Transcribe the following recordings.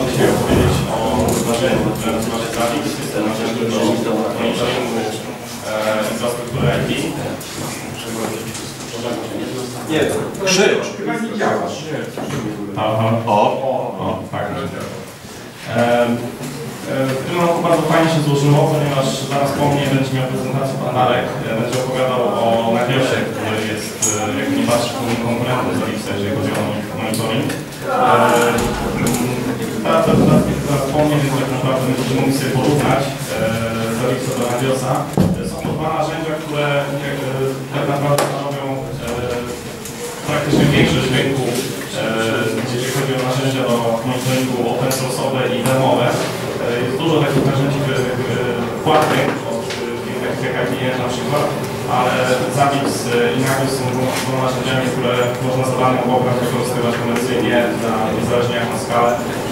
dzisiaj opowiedzieć o narzędziu, które nazywa się Zabbix. Jest to narzędzie do monitoringu infrastruktury IT. Nie, krzycz! Chyba nie działa. O, tak. W tym roku bardzo fajnie się złożyło, ponieważ zaraz po mnie będzie miał prezentację pan Marek. Będzie opowiadał o Nagiosie, który jest, jak nie patrzę, konkurentem Zabbixa, jeżeli chodzi o monitoring. Ta prezentacja zaraz po mnie, więc tak naprawdę będziemy mogli sobie porównać Zabbixa do Nagiosa. Są to dwa narzędzia, które tak naprawdę stanowią praktycznie większość rynku, jeżeli chodzi o narzędzia do monitoringu open source'owe i demowe. Jest dużo takich narzędzi płatnych, jak IBM na przykład, ale Zabbix i Nagios są dwoma narzędziami, które można za dany obraz wykorzystywać komercyjnie, niezależnie jak na skalę.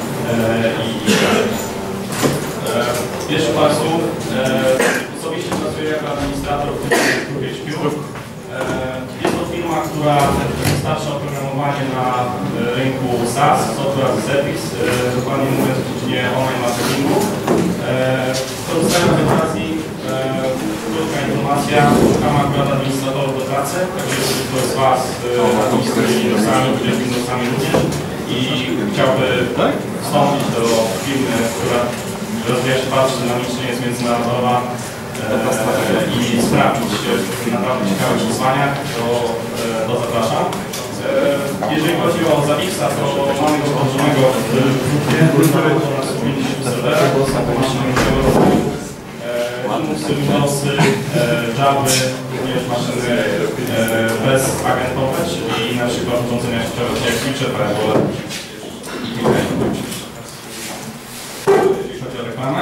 Jeszcze parę słów. Osobiście pracuję jako administrator w PHP. Jest to firma, która dostarcza oprogramowanie na rynku SaaS, Software as a Service, dokładnie mówiąc w dziedzinie online marketingu. Korzystając z okazji, krótka informacja, szukam akurat administratorów do pracy, także jeśli ktoś z Was administruje Windowsami, tudzież Windowsami również i chciałby wstąpić do firmy, która rozwija się bardzo dynamicznie, jest międzynarodowa, i sprawdzić naprawdę ciekawe wyzwania, to zapraszam. Jeżeli chodzi o Zabbixa, to mamy go wdrożonego w grupie, mamy to na 150 serwerach, to są maszyny różnego rodzaju, Linuxy, Windowsy, Java, również maszyny bezagentowe, czyli na przykład urządzenia sieciowe jak Switcher, Firewall i kilka innych. Jeżeli chodzi o reklamę,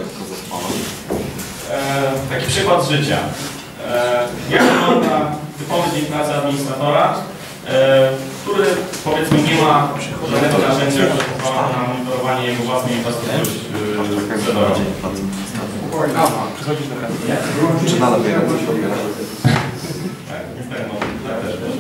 taki przykład z życia. Jak wygląda typowy dzień pracy administratora, który powiedzmy nie ma żadnego narzędzia, które pozwala na monitorowanie jego własnej infrastruktury serwerowej. Czy nadal biera coś odbiera? Tak, tak też będzie.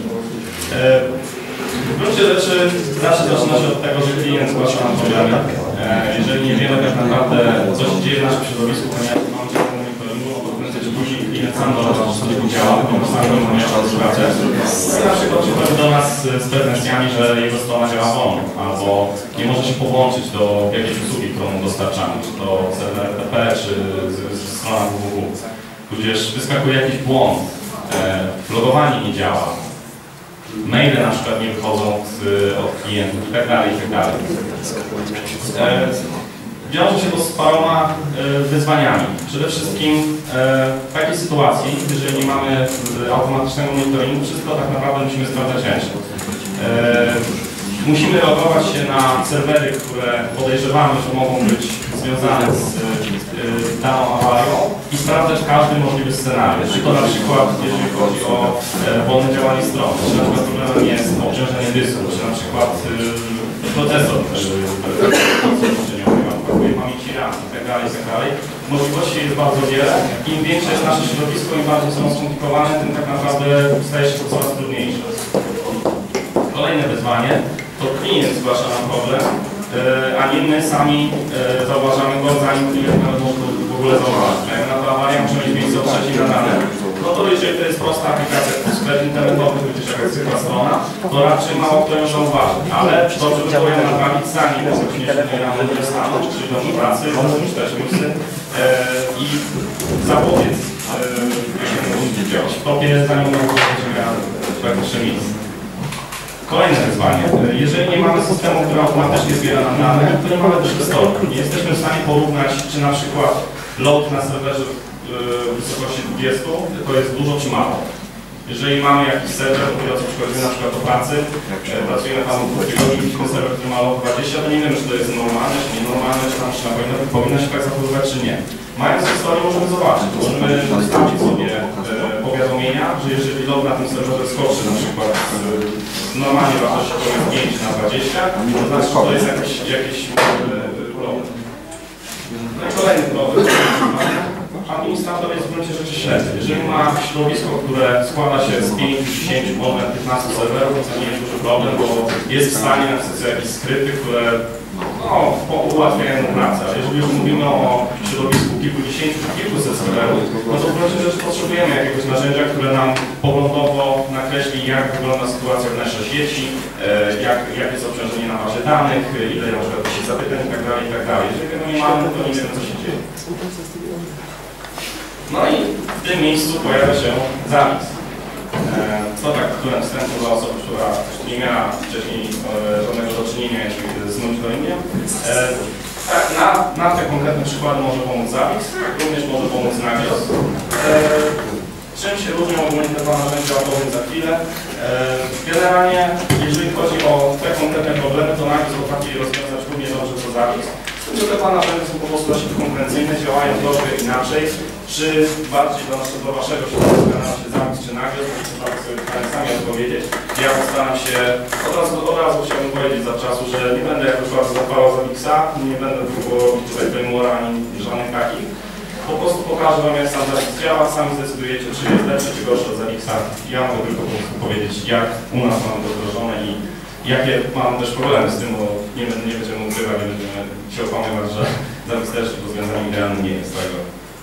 W gruncie rzeczy zawsze zaczyna się od tego, że klient zgłasza nam problemy. Jeżeli nie wiemy tak naprawdę, co się dzieje w naszym środowisku, ponieważ mamy czas monitoringu, to prędzej czy później klient sam doradza, że coś nie działa, ponieważ sam nie ma czas pracę. Na przykład przychodzi do nas z pretensjami, że jego strona działa wolno, albo nie może się połączyć do jakiejś usługi, którą dostarczamy, czy to serwer FTP, czy strona www. Tudzież wyskakuje jakiś błąd, logowanie nie działa. Maile na przykład nie wychodzą od klientów itd. Wiąże się to z paroma wyzwaniami. Przede wszystkim w takiej sytuacji, jeżeli nie mamy automatycznego monitoringu, wszystko tak naprawdę musimy sprawdzać ręcznie. Musimy logować się na serwery, które podejrzewamy, że mogą być związane z daną awarią i sprawdzać każdy możliwy scenariusz. Czy to na przykład, jeżeli chodzi o wolne działanie strony, czy na przykład problemem jest obciążenie dysku, czy na przykład procesor, brakuje pamięci RAM itd. Możliwości jest bardzo wiele. Im większe jest nasze środowisko, im bardziej są skomplikowane, tym tak naprawdę staje się to coraz trudniejsze. Kolejne wyzwanie to klient zgłasza nam problem, a nie my sami zauważamy go, zanim klient nawet może w ogóle zauważyć. Jak na to awaria muszę mieć miejsce od trzecim nadane, no to jeżeli to jest prosta aplikacja, sklep internetowy, tudzież jakaś zwykła strona, to raczej mało kto ją zauważy. Ale dobrze by było ją naprawić zanim bezpośrednio rano nie staną, czyli do pracy, również też musy i zapobiec w topie, zanim ona będzie miała praktycznie miejsce. Kolejne wyzwanie. Jeżeli nie mamy systemu, który automatycznie zbiera nam dane, to nie mamy też historii. Nie jesteśmy w stanie porównać, czy na przykład load na serwerze w wysokości 20 to jest dużo czy mało. Jeżeli mamy jakiś serwer, który przychodzi na przykład do pracy, pracujemy tam 2 tygodni, widzimy serwer, który ma load 20, to nie wiemy, czy to jest normalne, czy nienormalne, czy tam powinno się tak zachowywać, czy nie. Mając historię możemy zobaczyć, możemy ustawić sobie powiadomienia, że jeżeli log na tym serwerze skoczy na przykład normalnie wartości 5 na 20, to znaczy, że to jest jakiś problem. No i kolejny problem. Administrator jest w gruncie rzeczy średni. Jeżeli ma środowisko, które składa się z 5, 10, może 15 serwerów, to nie jest duży problem, bo jest w stanie napisać jakieś skrypty, które ułatwiają pracę. Ale jeżeli już mówimy o środowisku kilkudziesięciu czy kilkuset serwerów, no to w gruncie rzeczy potrzebujemy jakiegoś narzędzia, które nam poglądowo nakreśli, jak wygląda sytuacja w naszej sieci, jakie jest obciążenie na bazie danych, ile na przykład się zapytań itd. Jeżeli tego nie mamy, to nie wiemy, co się dzieje. No i w tym miejscu pojawia się zapis. To tak, którym wstępu dla osoby, która nie miała wcześniej żadnego do czynienia z monitoringiem. Na te konkretne przykłady może pomóc zapis, również może pomóc nawios. Czym się różnią ogólnie te dwa narzędzia, opowiem za chwilę. Generalnie, jeżeli chodzi o te konkretne problemy, to nawios potrafi rozwiązać równie dobrze co zapis. Te dwa narzędzia są po prostu dość konkurencyjne, działają troszkę inaczej. Czy bardziej do waszego środowiska nam się zapis czy nawios, możecie sobie pytanie sami odpowiedzieć. Ja postaram się, od razu chciałbym powiedzieć zawczasu, że nie będę jakoś bardzo zapalał Zawixa, nie będę próbował robić tutaj frameworka ani żadnych takich. Po prostu pokażę wam, jak sam Zawix działa, sami zdecydujecie, czy jest lepszy, czy gorszy od Zawixa. Ja mogę tylko powiedzieć, jak u nas mamy to wdrożone i jakie mam też problemy z tym, bo nie będziemy ukrywać, nie będziemy się okłamywać, że Zawix też rozwiązaniem idealnym nie jest tego.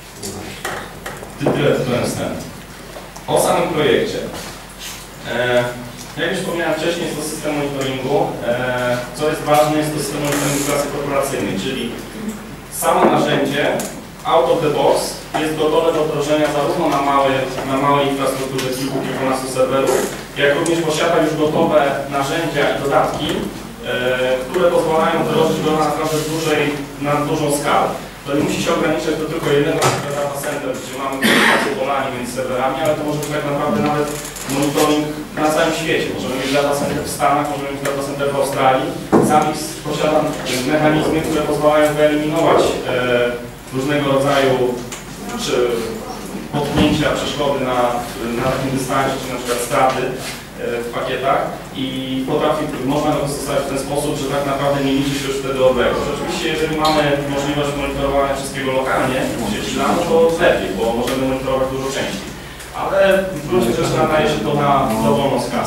Tyle wstęp. O samym projekcie. Jak już wspomniałem wcześniej, jest to system monitoringu. Co jest ważne, jest to system monitoringu klasy korporacyjnej, czyli samo narzędzie out of the box jest gotowe do wdrożenia zarówno na małej infrastrukturze kilkunastu serwerów, jak również posiada już gotowe narzędzia i dodatki, które pozwalają wdrożyć go na naprawdę na dużą skalę. To nie musi się ograniczać do tylko jednego data center, gdzie mamy komunikację polami między serwerami, ale to może być tak naprawdę nawet monitoring na całym świecie. Możemy mieć data center w Stanach, możemy mieć data center w Australii. Zawix posiada mechanizmy, które pozwalają wyeliminować różnego rodzaju potknięcia, przeszkody na takim dystansie, czy na przykład straty w pakietach i można go zastosować w ten sposób, że tak naprawdę nie liczy się już wtedy odległość. Oczywiście, jeżeli mamy możliwość monitorowania wszystkiego lokalnie w sieci LAN, to lepiej, bo możemy monitorować dużo częściej. Ale w gruncie rzeczy nadaje się to na dowolną skalę.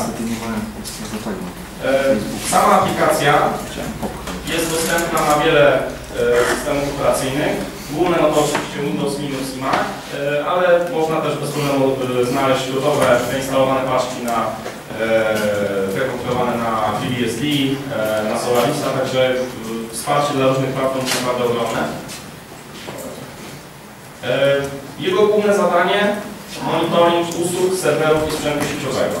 Sama aplikacja jest dostępna na wiele systemów operacyjnych. Główne no to oczywiście Windows, Linux i Mac, ale można też bez problemu znaleźć gotowe, zainstalowane paczki prekompilowane na FreeBSD, na Solarisa, także wsparcie dla różnych platform jest naprawdę ogromne. Jego główne zadanie monitoring usług, serwerów i sprzętu sieciowego.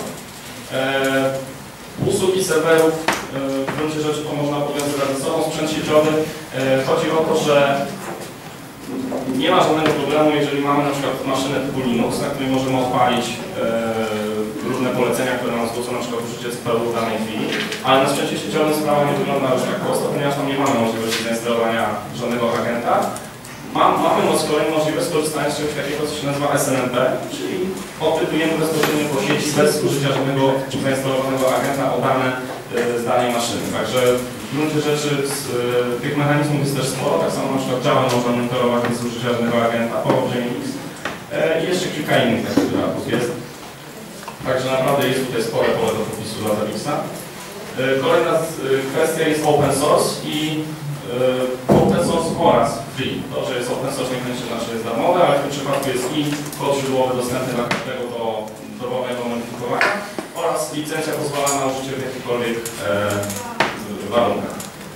Usług i serwerów w gruncie rzeczy to można powiązywać ze sobą. Sprzęt sieciowy chodzi o to, że nie ma żadnego problemu, jeżeli mamy na przykład maszynę typu Linux, na której możemy odpalić różne polecenia, które nam zgłocą na przykład użycie CPU w danej chwili, ale na sprzęcie sieciowym sprawa nie wygląda już tak prosto, ponieważ tam nie mamy możliwości zainstalowania żadnego agenta. Mamy z kolei możliwość skorzystania z czegoś takiego, co się nazywa SNMP, czyli odczytujemy bezpośrednio po sieci bez użycia żadnego zainstalowanego agenta o dane z danej maszyny. Także w gruncie rzeczy tych mechanizmów jest też sporo, tak samo na przykład Java można monitorować bez użycia żadnego agenta, połączenie X i jeszcze kilka innych takich dodatków jest. Także naprawdę jest tutaj spore pole do popisu dla Zawixa. Kolejna kwestia jest open source i open source oraz free. To, że jest open source niekoniecznie znaczy, że jest darmowe, ale w tym przypadku jest i kod źródłowy dostępny dla każdego do darmowego modyfikowania oraz licencja pozwala na użycie w jakichkolwiek warunkach.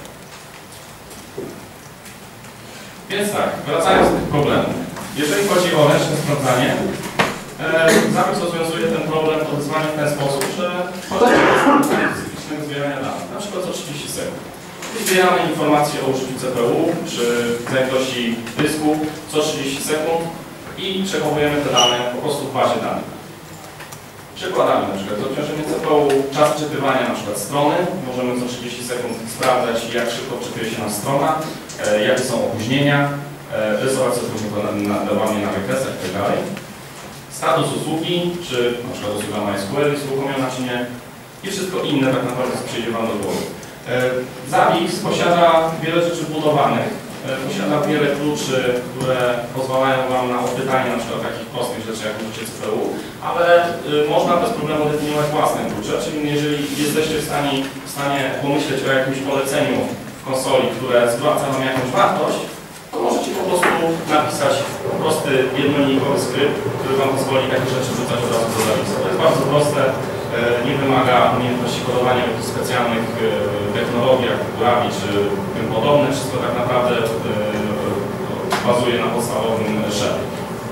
Więc tak, wracając do tych problemów. Jeżeli chodzi o ręczne sprawdzanie, Zawix rozwiązuje ten problem to wyzwanie w ten sposób, że chodzi o cyklicznego zbierania danych, na przykład co 30 sekund. Zbieramy informacje o użyciu CPU czy zajętości dysku co 30 sekund i przechowujemy te dane po prostu w bazie danych. Przykładami na przykład obciążenie CPU, czas czytywania na przykład strony, możemy co 30 sekund sprawdzać, jak szybko wczytuje się nam strona, jakie są opóźnienia, rysować sobie nadawanie na wykresach itd. Status usługi, czy na przykład usługa MySQL jest uruchomiona czy nie i wszystko inne tak naprawdę co przyjdzie Wam do głowy. Zawix posiada wiele rzeczy budowanych, posiada wiele kluczy, które pozwalają Wam na odpytanie na przykład takich prostych rzeczy jak użycie CPU, ale można bez problemu definiować własne klucze, czyli jeżeli jesteście w stanie pomyśleć o jakimś poleceniu w konsoli, które zwraca Wam jakąś wartość, to możecie po prostu napisać prosty, jednolinijkowy skrypt, który Wam pozwoli takie rzeczy wrzucać od razu do zapisu. To jest bardzo proste, nie wymaga umiejętności kodowania w jakichś specjalnych technologiach, Ravi czy tym podobne. Wszystko tak naprawdę bazuje na podstawowym shellu.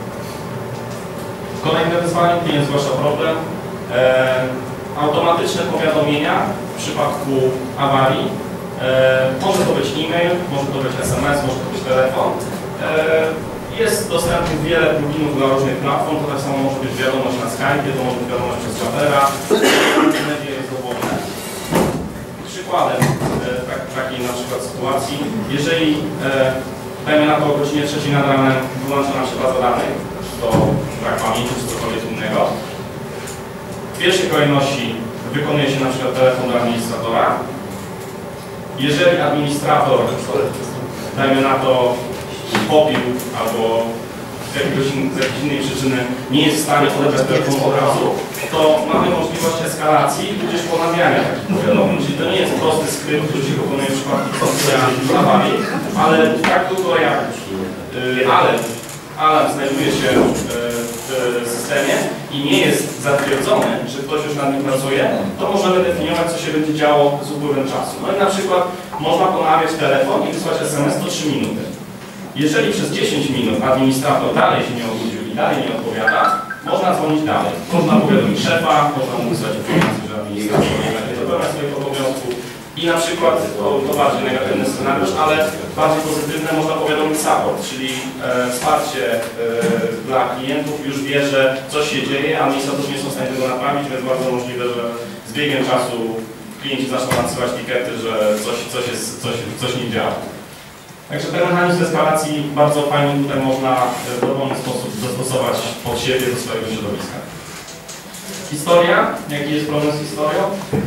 Kolejne wyzwanie, klient zgłasza problem. Automatyczne powiadomienia w przypadku awarii. Może to być e-mail, może to być SMS, może to być telefon. Jest dostępnych wiele pluginów dla różnych platform. To tak samo może być wiadomość na Skype, to może być wiadomość przez Jabbera. Media jest dowolne. Przykładem takiej na przykład sytuacji, jeżeli dajmy na to o godzinie 3 nad ranem wyłącza nam się baza danych, to brak pamięci czy cokolwiek innego. W pierwszej kolejności wykonuje się na przykład telefon do administratora. Jeżeli administrator, dajmy na to, popił albo z jakiejś innej przyczyny nie jest w stanie odebrać telefonu od razu, to mamy możliwość eskalacji tudzież ponawiania takich powiadomień. Czyli to nie jest prosty skrypt, który się wykonuje w przypadku awarii, ale tak długo jak alarm znajduje się w systemie i nie jest zatwierdzony, że ktoś już nad nim pracuje, to możemy definiować, co się będzie działo z upływem czasu. No i na przykład można ponawiać telefon i wysłać SMS co 3 minuty. Jeżeli przez 10 minut administrator dalej się nie obudził i dalej nie odpowiada, można dzwonić dalej. Można powiadomić szefa, można mu wysłać informację, że administrator nie będzie dopełniać swoich obowiązków. I na przykład, to bardziej negatywny scenariusz, ale bardziej pozytywne można powiadomić support, czyli wsparcie dla klientów już wie, że coś się dzieje, a administratorzy nie są w stanie tego naprawić, więc bardzo możliwe, że z biegiem czasu klienci zaczną nadsyłać tikety, że coś nie działa. Także ten mechanizm eskalacji bardzo fajnie tutaj można w dowolny sposób dostosować pod siebie do swojego środowiska. Historia, jaki jest problem z historią?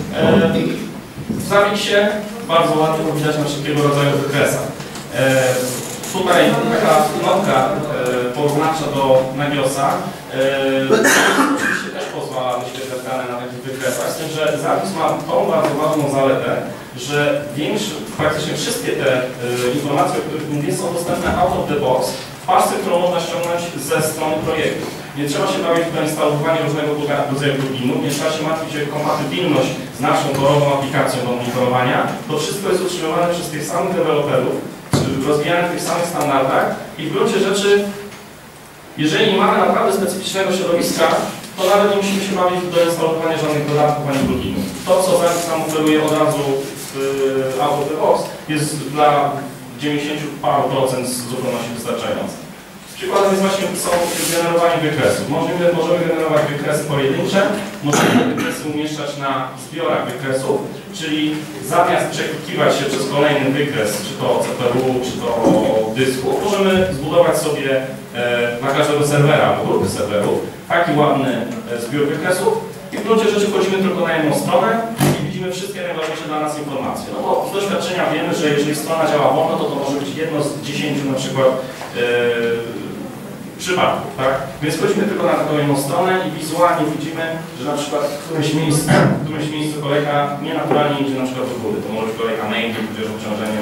W Zawisie bardzo ładnie to widać na wszelkiego rodzaju wykresach. Tutaj taka notka porównawcza do Nagiosa oczywiście też pozwala wyświetlać dane na takich wykresach, z tym, że Zawis ma tą bardzo ważną zaletę, że praktycznie wszystkie te informacje, o których mówię, są dostępne out of the box w parce, którą można ściągnąć ze strony projektu. Nie trzeba się bawić w instalowanie różnego rodzaju pluginów, nie trzeba się martwić o kompatybilność z naszą torową aplikacją do monitorowania. To wszystko jest utrzymywane przez tych samych deweloperów, rozwijane w tych samych standardach i w gruncie rzeczy, jeżeli nie mamy naprawdę specyficznego środowiska, to nawet nie musimy się bawić do instalowania żadnych dodatków ani pluginów. To, co Zavis nam oferuje od razu w out of the box, jest dla 90 paru procent z zupełności wystarczające. Przykładem jest właśnie generowanie wykresów. Możemy generować wykresy pojedyncze, możemy te wykresy umieszczać na zbiorach wykresów, czyli zamiast przeklikiwać się przez kolejny wykres, czy to CPU, czy to dysku, możemy zbudować sobie na każdego serwera albo grupy serwerów taki ładny zbiór wykresów i w gruncie rzeczy wchodzimy tylko na jedną stronę i widzimy wszystkie najważniejsze dla nas informacje. No bo z doświadczenia wiemy, że jeżeli strona działa wolno, to może być jedno z 10 na przykład przypadków, tak? Więc wchodzimy tylko na taką jedną stronę i wizualnie widzimy, że na przykład w którymś miejscu kolejka nienaturalnie idzie na przykład do góry. To może być kolejka main, tudzież obciążenie.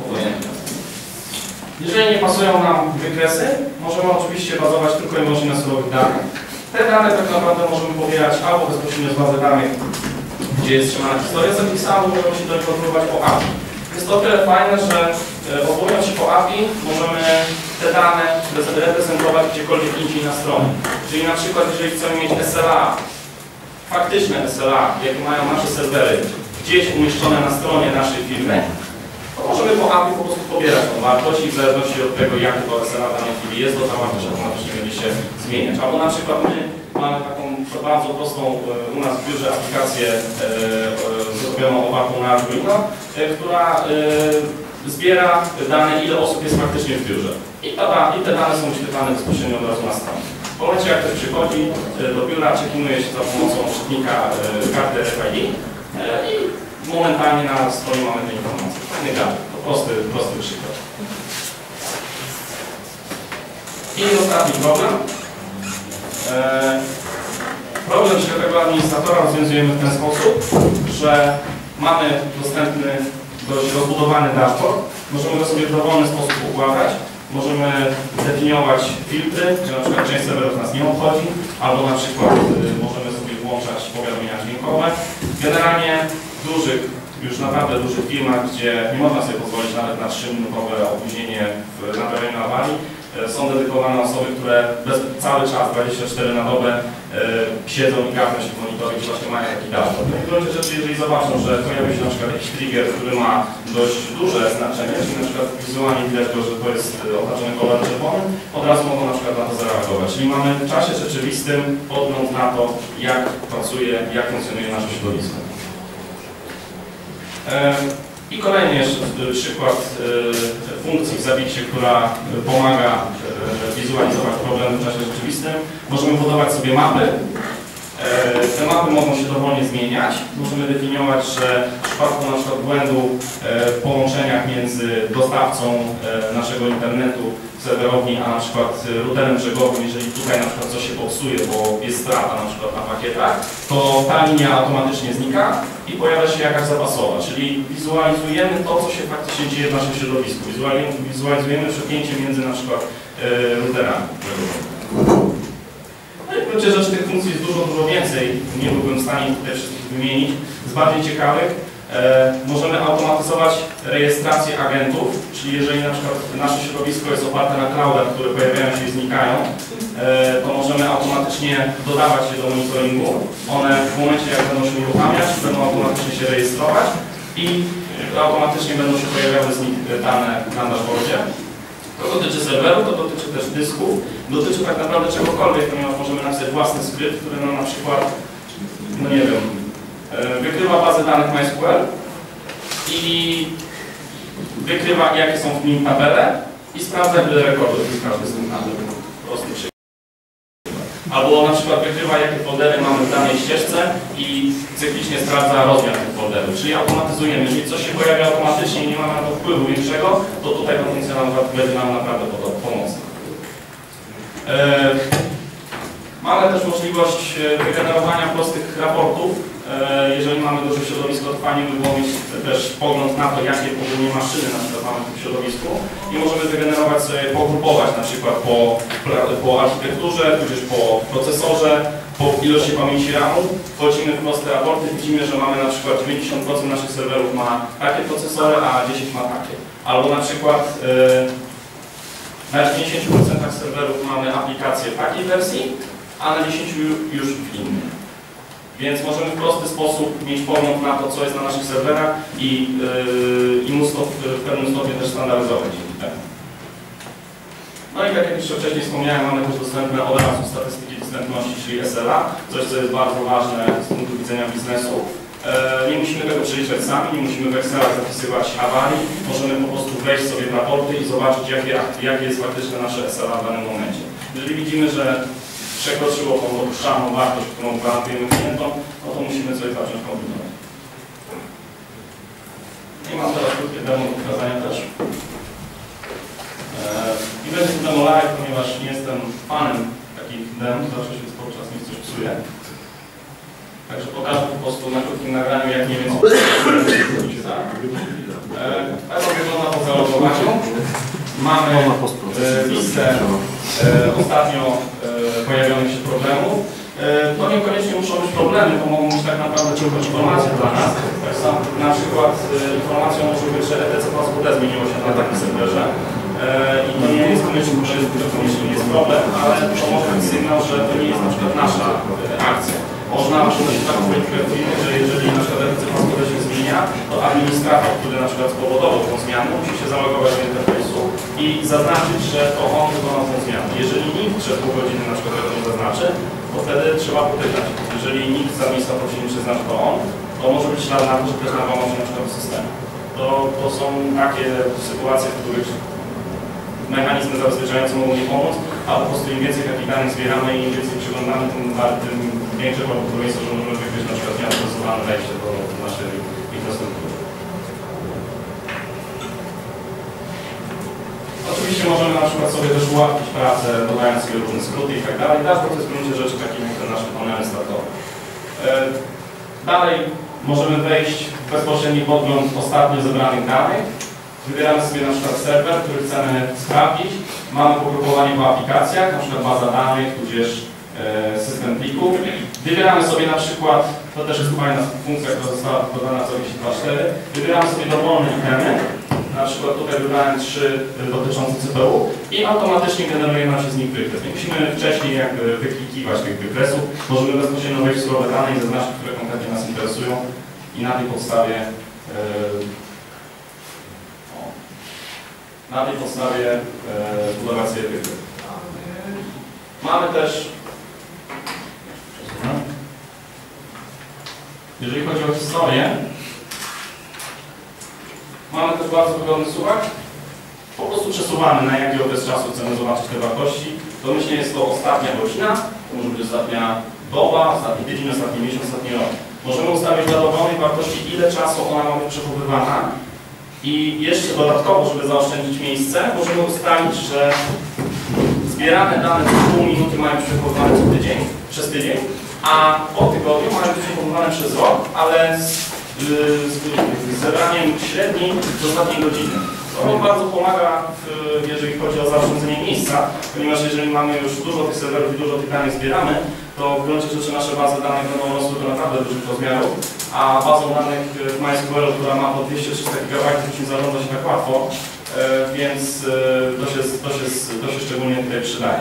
Jeżeli nie pasują nam wykresy, możemy oczywiście bazować tylko i wyłącznie na surowych danych. Te dane tak naprawdę możemy pobierać albo bezpośrednio z bazy danych, gdzie jest trzymana historia zapisa, albo możemy się do nich odwoływać po API. Jest to o tyle fajne, że odwołując się po API, możemy te dane reprezentować gdziekolwiek indziej na stronie. Czyli na przykład, jeżeli chcemy mieć SLA, faktyczne SLA, jakie mają nasze serwery, gdzieś umieszczone na stronie naszej firmy, to możemy po API po prostu pobierać tą wartość i w zależności od tego, jakie to SLA w danej chwili jest, to ta wartość automatycznie będzie się zmieniać. Albo na przykład my mamy taką bardzo prostą u nas w biurze aplikację zrobioną opartą na Arduino, która zbiera dane, ile osób jest faktycznie w biurze. I te dane są wyświetlane bezpośrednio od razu na stronie. W momencie, jak ktoś przychodzi do biura, check-inuje się za pomocą czytnika karty RFID i momentalnie na stronie mamy te informacje. Fajny gadżet, to prosty przykład. I ostatni problem. Problem światowego administratora rozwiązujemy w ten sposób, że mamy dostępny dość rozbudowany dashboard. Możemy go sobie w dowolny sposób układać. Możemy definiować filtry, gdzie na przykład część serwerów nas nie obchodzi, albo na przykład możemy sobie włączać powiadomienia dźwiękowe. Generalnie w dużych, już naprawdę dużych firmach, gdzie nie można sobie pozwolić nawet na 3-minutowe opóźnienie w naprawieniu awarii, są dedykowane osoby, które cały czas, 24 na dobę, siedzą i gapią się w monitorze i właśnie mają taki dashboard. W gruncie rzeczy, jeżeli zobaczą, że pojawi się na przykład jakiś trigger, który ma dość duże znaczenie, czyli na przykład wizualnie widać go, że to jest oznaczony kolorem czerwonym, od razu mogą na przykład na to zareagować. Czyli mamy w czasie rzeczywistym podgląd na to, jak pracuje, jak funkcjonuje nasze środowisko. I kolejny jeszcze przykład funkcji w Zabbixie, która pomaga wizualizować problemy w czasie rzeczywistym. Możemy budować sobie mapy. Te mapy mogą się dowolnie zmieniać. Możemy definiować, że w przypadku na przykład błędu w połączeniach między dostawcą naszego internetu w serwerowni, a na przykład routerem brzegowym, jeżeli tutaj na przykład coś się popsuje, bo jest strata na przykład na pakietach, to ta linia automatycznie znika i pojawia się jakaś zapasowa, czyli wizualizujemy to, co się faktycznie dzieje w naszym środowisku. Wizualizujemy przepięcie między na przykład routerami brzegowymi. No i w gruncie rzeczy tych funkcji jest dużo więcej. Nie byłbym w stanie tutaj wszystkich wymienić. Z bardziej ciekawych możemy automatyzować rejestrację agentów, czyli jeżeli na przykład nasze środowisko jest oparte na cloudach, które pojawiają się i znikają, to możemy automatycznie dodawać je do monitoringu. One w momencie, jak będą się uruchamiać, będą automatycznie się rejestrować i automatycznie będą się pojawiały z nich dane na dashboardzie. To dotyczy serweru, to dotyczy też dysków, dotyczy tak naprawdę czegokolwiek, ponieważ możemy napisać własny skrypt, który nam na przykład, no nie wiem, wykrywa bazę danych MySQL i wykrywa, jakie są w nim tabele i sprawdza, ile rekordów jest każdy z tych tabel. Prosty przykład. Albo na przykład wykrywa, jakie foldery mamy w danej ścieżce i cyklicznie sprawdza rozmiar tych folderów. Czyli automatyzujemy. Jeżeli coś się pojawia automatycznie i nie mamy na to wpływu większego, to tutaj ta funkcja będzie nam naprawdę pomocna. Mamy też możliwość wygenerowania prostych raportów. Jeżeli mamy duże środowisko, to fajnie by było mieć też pogląd na to, jakie ogólnie maszyny na przykład mamy w tym środowisku i możemy wygenerować sobie, pogrupować na przykład po architekturze, tudzież po procesorze, po ilości pamięci RAM-u. Wchodzimy w proste raporty, widzimy, że mamy na przykład 90% naszych serwerów ma takie procesory, a 10 ma takie. Albo na przykład na 90% serwerów mamy aplikacje w takiej wersji, a na 10 już w innej. Więc możemy w prosty sposób mieć pogląd na to, co jest na naszych serwerach i móc to w pewnym stopniu też standaryzować dzięki temu. No i tak jak jeszcze wcześniej wspomniałem, mamy też dostępne od razu statystyki dostępności, czyli SLA, coś co jest bardzo ważne z punktu widzenia biznesu. Nie musimy tego przeliczać sami, nie musimy w Excelach zapisywać awarii, możemy po prostu wejść sobie w raporty i zobaczyć, jakie jest faktyczne nasze SLA w danym momencie. Jeżeli widzimy, że przekroczyło tą dopuszczalną wartość, którą gwarantujemy klientom, no to musimy coś zacząć kombinować. I mam teraz krótkie demo do pokazania też. I będzie to demo live, ponieważ nie jestem fanem takich dem, zawsze się cały czas mi coś psuje. Także pokażę po prostu na krótkim nagraniu, jak mniej więcej tak to wygląda po zalogowaniu. Mamy listę ostatnio pojawionych się problemów. To niekoniecznie muszą być problemy, bo mogą być tak naprawdę tylko informacje dla nas. Na przykład informacją może być, że ETC PASWD zmieniło się na takim serwerze. I to nie jest koniecznie nie jest problem, ale to może być sygnał, że to nie jest na przykład nasza akcja. Można przyjąć taką politykę w firmie, że jeżeli na przykład ETC PASWD się zmienia, to administrator, który na przykład spowodował tą zmianę, musi się zalogować do interfejsu i zaznaczyć, że to on wykonał tą zmianę. Jeżeli nikt przez pół godziny na przykład tego nie zaznaczy, to wtedy trzeba popytać. Jeżeli nikt z administratorów się nie przyzna, że to on, to może być ślad na to, że też nałamował się na przykład do systemu. To są takie sytuacje, w których mechanizmy zabezpieczające mogą nie pomóc, a po prostu im więcej takich danych zbieramy i im więcej przyglądamy, tym większe prawdopodobieństwo, że możemy wykryć na przykład nieautoryzowane wejście do naszej infrastruktury. Oczywiście możemy na przykład sobie też ułatwić pracę, dodając sobie różne skróty i tak dalej. Dashboard to jest w gruncie rzeczy takim jak ten nasz panel startowy. Dalej możemy wejść w bezpośredni podgląd ostatnio zebranych danych. Wybieramy sobie na przykład serwer, który chcemy sprawdzić. Mamy pogrupowanie po aplikacjach, na przykład baza danych, tudzież system plików. Wybieramy sobie na przykład, to też jest fajna funkcja, która została dodana co jakiś 2.4. Wybieramy sobie dowolne itemy. Na przykład tutaj wybrałem 3 dotyczące CPU i automatycznie generuje nam się z nich wykres. Nie musimy wcześniej jakby wyklikiwać tych wykresów. Możemy bezpośrednio wejść w surowe dane i zaznaczyć, które konkretnie nas interesują i na tej podstawie zbudować sobie wykres. Mamy też, jeżeli chodzi o historię, mamy też bardzo wygodny suwak. Po prostu przesuwamy, na jaki okres czasu chcemy zobaczyć te wartości. Domyślnie jest to ostatnia godzina, to może być ostatnia doba, ostatni tydzień, ostatni miesiąc, ostatni rok. Możemy ustawić dla dowolnej wartości, ile czasu ona ma być przechowywana. I jeszcze dodatkowo, żeby zaoszczędzić miejsce, możemy ustalić, że zbierane dane co pół minuty mają być przechowywane co tydzień, przez tydzień, a po tygodniu mają być przechowywane przez rok, ale z zebraniem średniej do ostatniej godziny. To mi bardzo pomaga, jeżeli chodzi o zaoszczędzenie miejsca, ponieważ jeżeli mamy już dużo tych serwerów i dużo tych danych zbieramy, to w gruncie rzeczy nasze bazy danych będą rosły do naprawdę dużych rozmiarów, a bazą danych w MySQL, która ma po 200-300 GB, już nie zarządza się tak łatwo, więc to się szczególnie tutaj przydaje.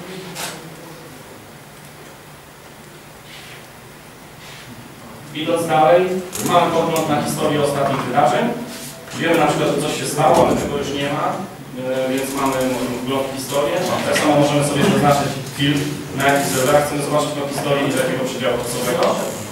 Idąc dalej, mamy pogląd na historię ostatnich wydarzeń. Wiemy na przykład, że coś się stało, ale tego już nie ma, więc mamy wgląd w historię. Tak samo możemy sobie zaznaczyć film, na jakich serwerach chcemy zobaczyć tą historię i z jakiego przedziału czasowego.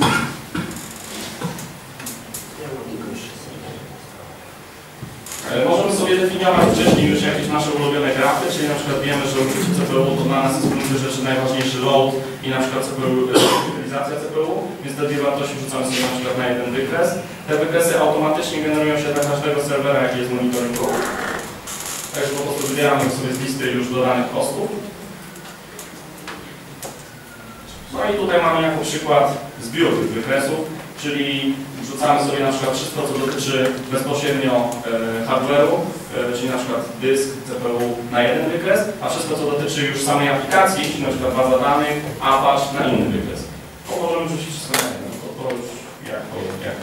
Możemy sobie definiować wcześniej już jakieś nasze ulubione grafy, czyli na przykład wiemy, że użycie CPU to dla nas jest w gruncie rzeczy najważniejszy load i na przykład utylizacja CPU, więc te dwie wartości wrzucamy sobie na przykład na jeden wykres. Te wykresy automatycznie generują się dla każdego serwera, jaki jest monitoringu. Także po prostu wybieramy sobie z listy już dodanych kostów. No i tutaj mamy jako przykład zbiór tych wykresów, czyli wrzucamy sobie na przykład wszystko, co dotyczy bezpośrednio hardware'u, czyli na przykład dysk, CPU na jeden wykres, a wszystko, co dotyczy już samej aplikacji, czyli na przykład baza danych, Apache na inny wykres. To możemy wrzucić wszystko na jeden, to już jak to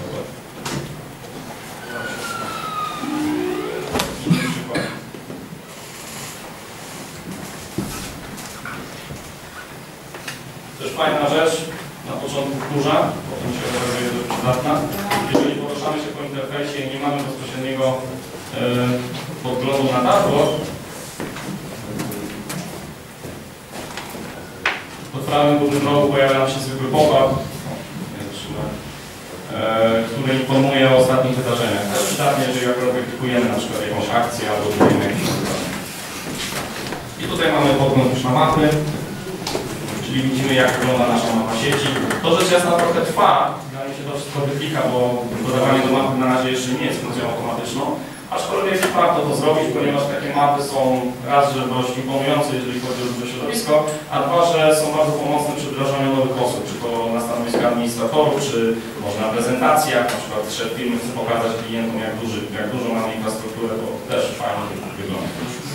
Też fajna rzecz, na początku kurza, potem się okazuje dość przydatna. Jeżeli poruszamy się po interfejsie i nie mamy bezpośredniego podglądu na dashboard, pod prawym górnym rogu pojawia nam się zwykły pop-up, który informuje o ostatnich wydarzeniach. To jest przydatnie, jeżeli akurat wyklikujemy na przykład jakąś akcję albo dodajemy jakieś wydarzenie. I tutaj mamy podgląd już na mapy. Czyli widzimy, jak wygląda nasza mapa sieci. To rzecz jasna trochę trwa, dla mnie się to wszystko wyklika, bo dodawanie do mapy na razie jeszcze nie jest funkcją automatyczną, aczkolwiek warto to zrobić, ponieważ takie mapy są raz, że dość imponujące, jeżeli chodzi o duże środowisko, a dwa, że są bardzo pomocne przy wdrażaniu nowych osób, czy to na stanowisku administratorów, czy może na prezentacjach, na przykład szef firmy chce pokazać klientom, jak dużo mamy infrastrukturę, to też fajnie wygląda.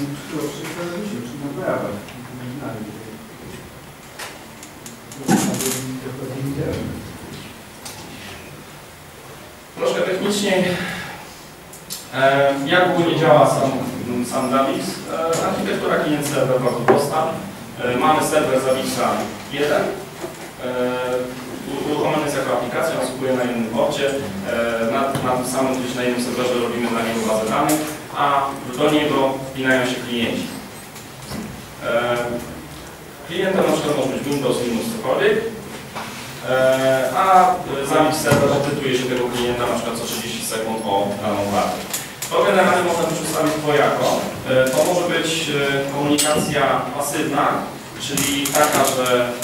Troszkę technicznie, jak ogólnie działa sam Zabbix? Architektura klient-serwer bardzo prosta. Mamy serwer Zabbixa 1. Uruchomiony jest jako aplikacja, on słupuje na jednym porcie. Na tym samym gdzieś na jednym serwerze robimy dla niego bazę danych, a do niego wpinają się klienci. Klientem na przykład może być Windows, Linux, cokolwiek. A Zabbix serwer odczytuje się tego klienta na przykład co 30 sekund o daną wartość. To generalnie można też ustawić dwojako. To może być komunikacja pasywna, czyli taka, że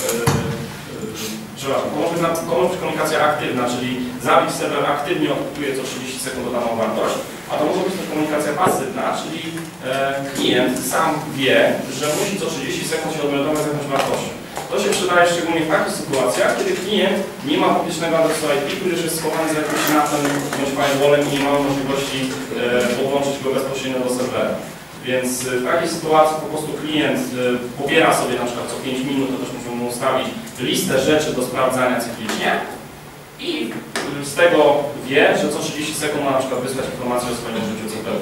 to może być komunikacja aktywna, czyli Zabbix serwer aktywnie odczytuje co 30 sekund o daną wartość, a to może być też komunikacja pasywna, czyli klient sam wie, że musi co 30 sekund się odmeldować z jakąś wartością. To To się przydaje szczególnie w takich sytuacjach, kiedy klient nie ma publicznego adresu IP, który już jest schowany za jakimś NAT-em bądź firewallem i nie ma możliwości podłączyć go bezpośrednio do serwera. Więc w takiej sytuacji po prostu klient pobiera sobie na przykład co 5 minut, to też musimy mu ustawić listę rzeczy do sprawdzania cyklicznie i z tego wie, że co 30 sekund ma na przykład wysłać informację o swoim użyciu CPU.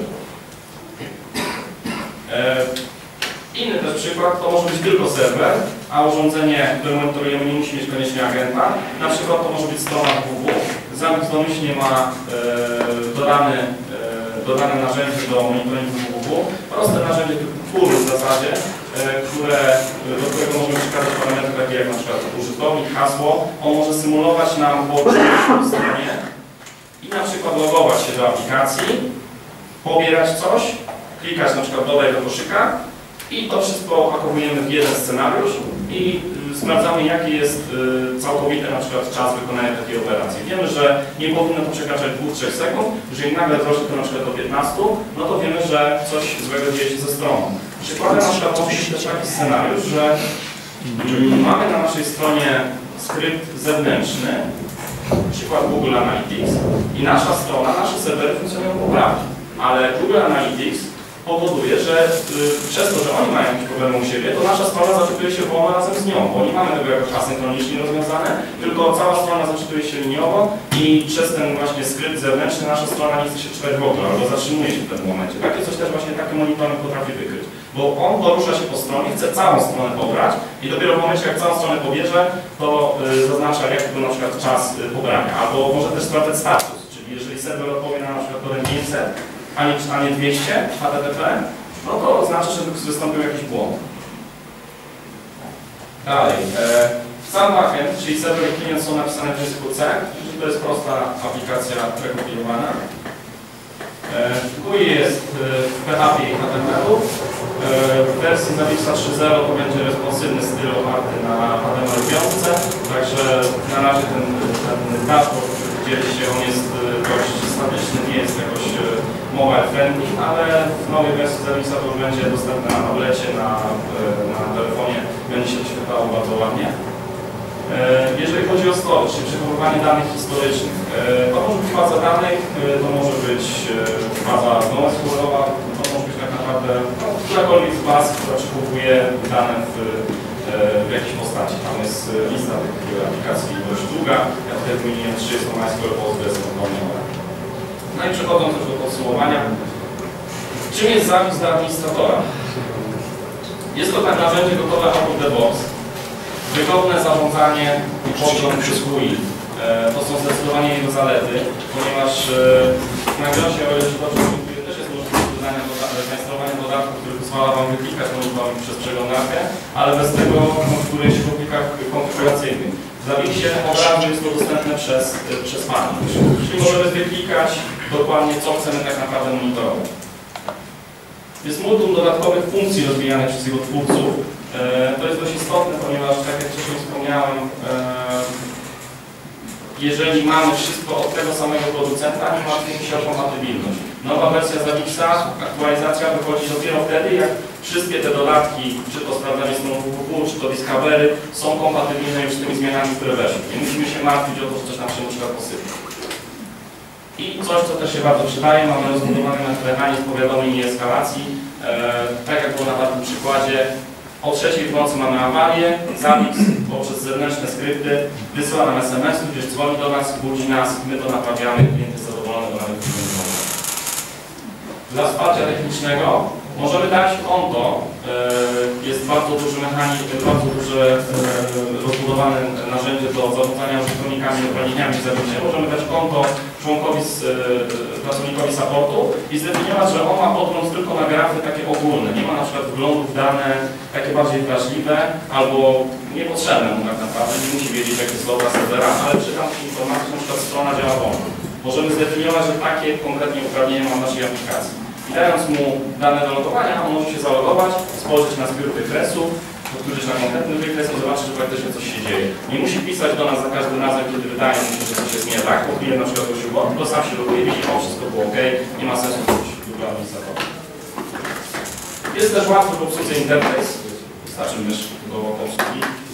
Inny też przykład to może być tylko serwer, a urządzenie, które monitorujemy, nie musi mieć koniecznie agenta. Na przykład to może być strona www. Zamix domyślnie ma dodane narzędzie do monitoringu www. Proste narzędzie typu full w zasadzie, do którego możemy przekazać parametry takie jak na przykład użytkownik, hasło. On może symulować nam po stronie i na przykład logować się do aplikacji, pobierać coś, klikać na przykład dodaj do koszyka i to wszystko opakowujemy w jeden scenariusz i sprawdzamy, jaki jest całkowity na przykład czas wykonania takiej operacji. Wiemy, że nie powinno to przekraczać 2-3 sekund. Jeżeli nagle wzrośnie to na przykład do 15, no to wiemy, że coś złego dzieje się ze stroną. Przykładem na przykład może być też taki scenariusz, że mamy na naszej stronie skrypt zewnętrzny, przykład Google Analytics i nasza strona, nasze serwery funkcjonują poprawnie, ale Google Analytics powoduje, że przez to, że oni mają jakieś problemy u siebie, to nasza strona zaczytuje się wolno razem z nią, bo nie mamy tego jakoś asynchronicznie rozwiązane, tylko cała strona zaczytuje się liniowo i przez ten właśnie skrypt zewnętrzny nasza strona nie chce się czytać w ogóle, albo zatrzymuje się w tym momencie. Takie coś też właśnie taki monitoring potrafi wykryć, bo on porusza się po stronie, chce całą stronę pobrać i dopiero w momencie, jak całą stronę pobierze, to zaznacza, jaki był na przykład czas pobrania, albo może też sprawdzać status, czyli jeżeli serwer odpowie na przykład kodem 500, a nie 200 HTTP, no to oznacza, że wystąpił jakiś błąd. Dalej. Sam backend, czyli serwer i klient są napisane w języku C, czyli to jest prosta aplikacja prekompilowana. GUI jest w PHP i HTML-u. W wersji Zawixa 3.0 to będzie responsywny styl oparty na HTML5, także na razie ten dashboard, widzieliście, on jest dość statyczny, nie jest jakoś mobile friendly, ale w nowej wersji Zawixa to już będzie dostępne na tablecie, na telefonie, będzie się wyświetlało bardzo ładnie. Jeżeli chodzi o storage, czyli przechowywanie danych historycznych, to może być baza danych, to może być baza NoSQL-owa, to może być tak naprawdę którakolwiek z baz, która przechowuje dane w jakiejś postaci. Tam jest lista tych aplikacji dość długa, ja tutaj wymieniłem 3, jest to MySQL, Postgres, no i przechodząc już do podsumowania. Czym jest Zawix dla administratora? Jest to tak narzędzie gotowe out of the box. Wygodne zarządzanie i podgląd przez GUI. To są zdecydowanie jego zalety, ponieważ na gruncie, o ile się dobrze orientuję, też jest możliwość dodania zainstalowania dodatków, który pozwala Wam wyklikać monitoring przez przeglądarkę, ale bez tego konfiguruje się w plikach konfiguracyjnych. W Zawixie od razu jest to dostępne przez panel. Czyli możemy wyklikać dokładnie, co chcemy tak naprawdę monitorować. Jest multum dodatkowych funkcji rozwijanych przez jego twórców. To jest dość istotne, ponieważ, tak jak wcześniej wspomniałem, jeżeli mamy wszystko od tego samego producenta, nie martwimy się o kompatybilność. Nowa wersja Zawixa, aktualizacja wychodzi dopiero wtedy, jak wszystkie te dodatki, czy to sprawdzanie strony www, czy to Discovery, są kompatybilne już z tymi zmianami, które weszły. Nie musimy się martwić o to, że coś nam się na przykład posypie. I coś, co też się bardzo przydaje, mamy rozbudowany mechanizm powiadomień i eskalacji. Tak jak było na tym przykładzie, o 3:00 w nocy mamy awarię, Zawix poprzez zewnętrzne skrypty wysyła nam SMS, gdzieś dzwoni do nas, budzi nas, my to naprawiamy, klient jest zadowolony, bo nawet nie dzwoni. Dla wsparcia technicznego możemy dać konto, jest bardzo duży mechanizm, bardzo duże rozbudowane narzędzie do zarządzania użytkownikami i uprawnieniami w Zawixie. Możemy dać konto pracownikowi supportu i zdefiniować, że on ma podgląd tylko na grafy takie ogólne. Nie ma na przykład wglądu w dane takie bardziej wrażliwe albo niepotrzebne mu tak naprawdę. Nie musi wiedzieć, jak jest loga serwera, ale przydam ci informację, że na przykład strona działa wolno. Możemy zdefiniować, że takie konkretnie uprawnienia ma w naszej aplikacji. I dając mu dane do logowania, on może się zalogować, spojrzeć na zbiór wykresów, powtórzyć na konkretny wykres i zobaczyć, że praktycznie coś się dzieje. Nie musi pisać do nas za każdym razem, kiedy wydaje mu się, że coś jest nie tak, bo klient na przykład prosił, tylko sam się loguje, widzi, o, wszystko było ok, nie ma sensu coś do administratora. Jest też łatwy w obsłudze interfejs, wystarczy mysz do obsługi i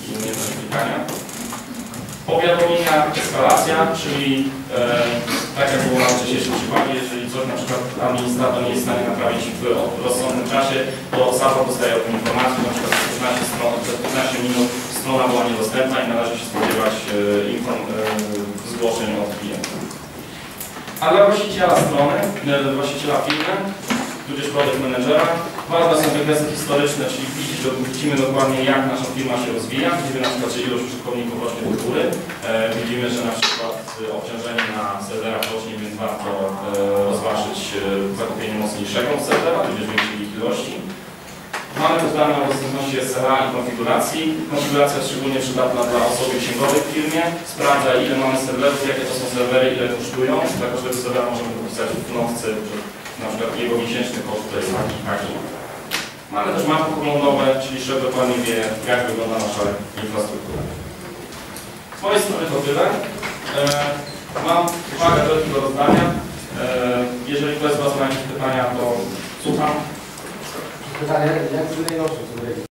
i umiejętność klikania. Powiadomienia, eskalacja, czyli tak jak było na wcześniejszym przykładzie, jeżeli coś na przykład administrator nie jest w stanie naprawić w rozsądnym czasie, to support dostaje o tym informację, na przykład przez 15 minut strona była niedostępna i należy się spodziewać zgłoszeń od klienta. A dla właściciela strony, właściciela firmy, tudzież project managera, ważne są wykresy historyczne, czyli widzimy dokładnie, jak nasza firma się rozwija. Widzimy na przykład, że ilość użytkowników rośnie do góry. Widzimy, że na przykład obciążenie na serwerach rośnie, więc warto rozważyć zakupienie mocniejszego serwera, tudzież większej ich ilości. Mamy też dane o dostępności SLA i konfiguracji. Konfiguracja jest szczególnie przydatna dla osoby księgowej w firmie. Sprawdza, ile mamy serwerów, jakie to są serwery, ile kosztują. Dla każdego serwera możemy dopisać w knopce, na przykład jego miesięczny koszt to jest taki i taki. Mamy też mapy poglądowe, czyli szef dokładnie wie, jak wygląda nasza infrastruktura. Z mojej strony to tyle. Mam uwagę do rozdania. Jeżeli ktoś z Was ma jakieś pytania, to słucham. Pytanie, jak z najnowszym,